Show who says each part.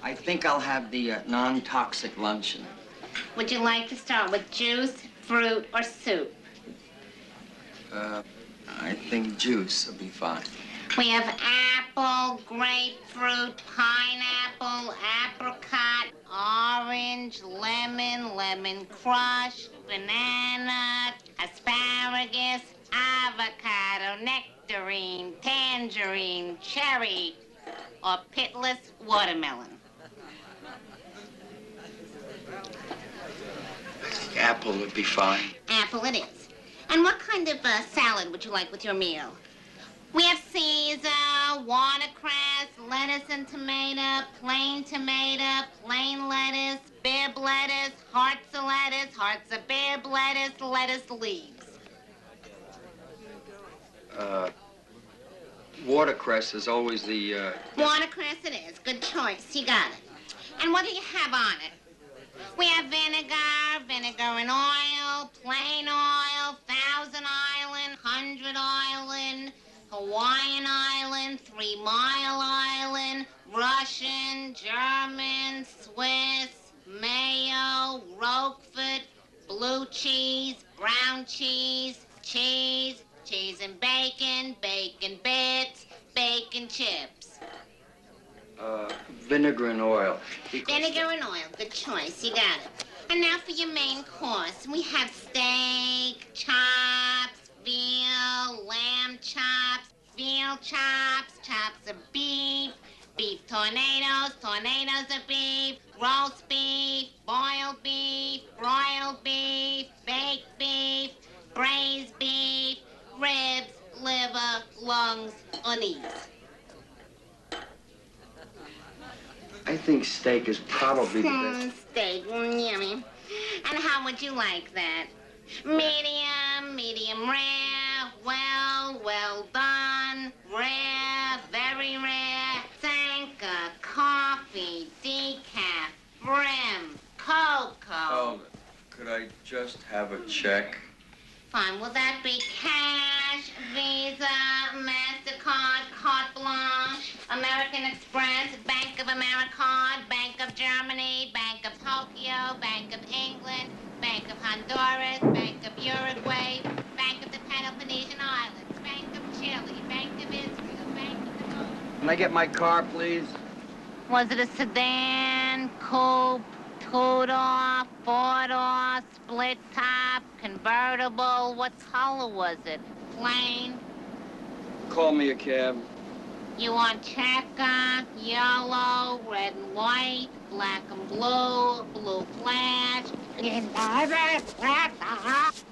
Speaker 1: I think I'll have the non-toxic luncheon.
Speaker 2: Would you like to start with juice, fruit, or soup?
Speaker 1: I think juice will be fine.
Speaker 2: We have apple, grapefruit, pineapple, apricot, orange, lemon, lemon crush, banana, asparagus, avocado, nectarine, tangerine, cherry, or pitless watermelon.
Speaker 1: I think apple would be fine.
Speaker 2: Apple it is. And what kind of salad would you like with your meal? We have Caesar, watercress, lettuce and tomato, plain lettuce, bib lettuce, hearts of bib lettuce, lettuce leaves.
Speaker 1: Watercress is always the,
Speaker 2: Watercress it is. Good choice. You got it. And what do you have on it? We have vinegar and oil, plain oil, Thousand Island, 100 Island, Hawaiian Island, 3 Mile Island, Russian, German, Swiss, mayo, Roquefort, blue cheese, brown cheese, cheese and bacon, bacon bits, bacon chips.
Speaker 1: vinegar and oil.
Speaker 2: Vinegar and oil, good choice, you got it. And now for your main course. We have steak, chops, veal, lamb chops, veal chops, chops of beef, beef tornadoes, tornadoes of beef, roast beef, boiled beef, broiled beef, baked beef, braised beef, ribs, liver, lungs, unease.
Speaker 1: I think steak is probably the best.
Speaker 2: Steak, yummy. And how would you like that? Medium, medium rare, well done, rare, very rare, Sanka, coffee, decaf, brim, cocoa.
Speaker 1: Oh, could I just have a check?
Speaker 2: Fine, will that be cash, Visa, MasterCard, Carte Blanche, American Express, Bank of America, Bank of Germany, Bank of Tokyo, Bank of England, Bank of Honduras, Bank of Uruguay, Bank of the Peloponnesian Islands, Bank of Chile, Bank of Israel, Bank of the North.
Speaker 1: Can I get my car, please?
Speaker 2: Was it a sedan, coupe, two-door, four-door, split top, convertible? What color was it? Plain?
Speaker 1: Call me a cab.
Speaker 2: You want checker, yellow, red and white, black and blue, blue flash.